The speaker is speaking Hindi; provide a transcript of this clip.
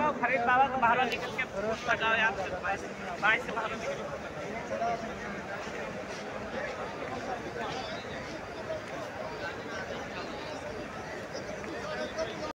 फरीद बाबा को बाहर निकल के लगाओ यार, बाइक से बाहर निकल।